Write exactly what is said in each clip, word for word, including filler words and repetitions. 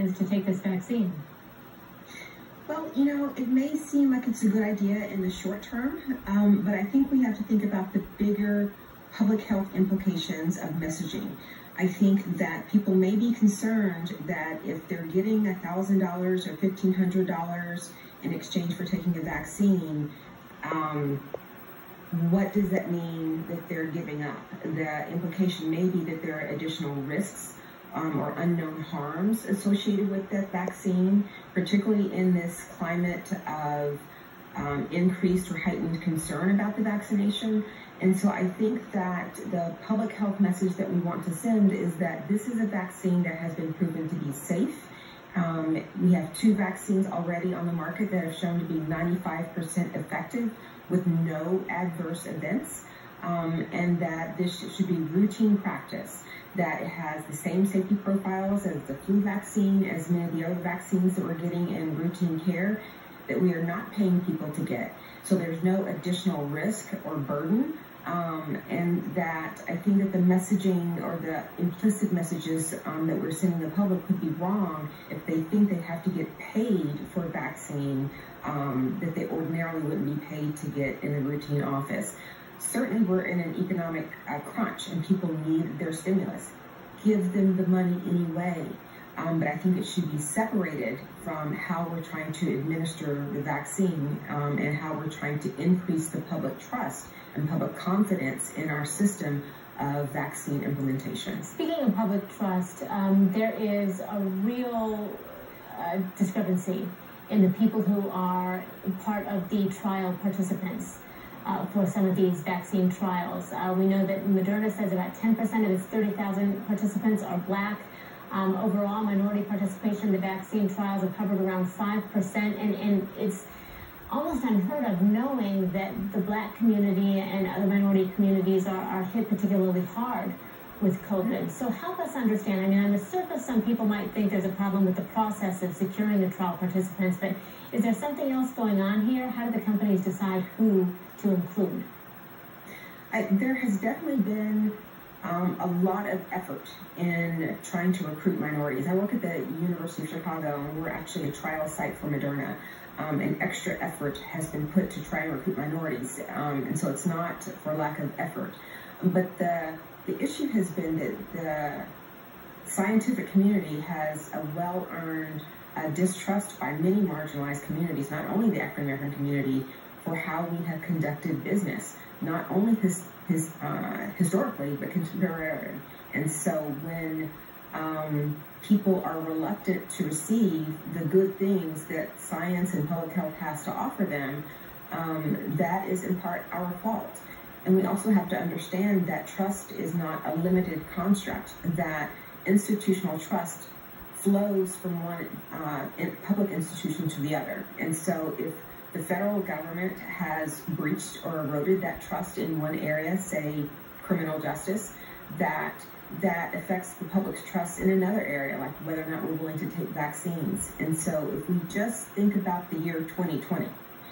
Americans to take this vaccine? Well, you know, it may seem like it's a good idea in the short term, um, but I think we have to think about the bigger public health implications of messaging. I think that people may be concerned that if they're getting one thousand dollars or fifteen hundred dollars in exchange for taking a vaccine, um, what does that mean that they're giving up? The implication may be that there are additional risks Um, or unknown harms associated with that vaccine, particularly in this climate of um, increased or heightened concern about the vaccination. And so I think that the public health message that we want to send is that this is a vaccine that has been proven to be safe. Um, we have two vaccines already on the market that have shown to be ninety-five percent effective with no adverse events. Um, and that this should be routine practice, that it has the same safety profiles as the flu vaccine, as many of the other vaccines that we're getting in routine care, that we are not paying people to get. So there's no additional risk or burden, um, and that I think that the messaging or the implicit messages um, that we're sending the public could be wrong if they think they have to get paid for a vaccine um, that they ordinarily wouldn't be paid to get in a routine office. Certainly we're in an economic uh, crunch and people need their stimulus. Give them the money anyway. Um, but I think it should be separated from how we're trying to administer the vaccine um, and how we're trying to increase the public trust and public confidence in our system of vaccine implementation. Speaking of public trust, um, there is a real uh, discrepancy in the people who are part of the trial participants. Uh, for some of these vaccine trials. Uh, we know that Moderna says about ten percent of its thirty thousand participants are black. Um, overall, minority participation in the vaccine trials have covered around five percent, and, and it's almost unheard of knowing that the black community and other minority communities are, are hit particularly hard with COVID. So help us understand. I mean, on the surface, some people might think there's a problem with the process of securing the trial participants, but is there something else going on here? How do the companies decide who to include? I, there has definitely been um, a lot of effort in trying to recruit minorities. I work at the University of Chicago, and we're actually a trial site for Moderna. Um, and extra effort has been put to try and recruit minorities, um, and so it's not for lack of effort. But the the issue has been that the scientific community has a well-earned uh, distrust by many marginalized communities, not only the African American community, for how we have conducted business, not only his, his, uh, historically, but contemporarily. And so when um, people are reluctant to receive the good things that science and public health has to offer them, um, that is in part our fault. And we also have to understand that trust is not a limited construct, that institutional trust flows from one uh, public institution to the other. And so if the federal government has breached or eroded that trust in one area, say criminal justice, that that affects the public's trust in another area, like whether or not we're willing to take vaccines. And so if we just think about the year twenty twenty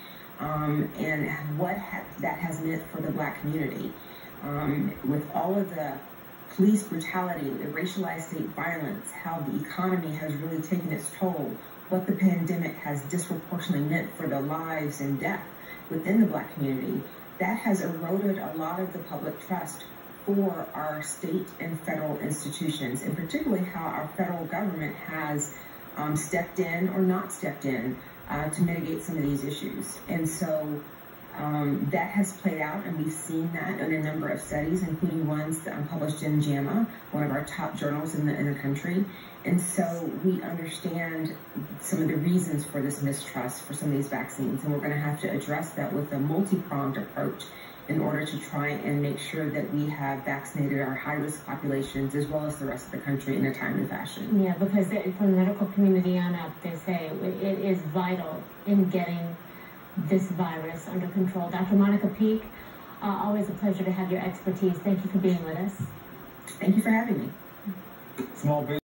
um, and what ha that has meant for the black community, um, with all of the police brutality, the racialized state violence, how the economy has really taken its toll, what the pandemic has disproportionately meant for the lives and death within the black community, that has eroded a lot of the public trust for our state and federal institutions, and particularly how our federal government has um, stepped in or not stepped in uh, to mitigate some of these issues. And so um, that has played out, and we've seen that in a number of studies, including ones that are published in JAMA, one of our top journals in the, in the country. And so we understand some of the reasons for this mistrust for some of these vaccines, and we're going to have to address that with a multi-pronged approach in order to try and make sure that we have vaccinated our high-risk populations as well as the rest of the country in a timely fashion. Yeah, because from the medical community on up, they say it is vital in getting this virus under control. Doctor Monica Peek, uh, always a pleasure to have your expertise. Thank you for being with us. Thank you for having me. Small business.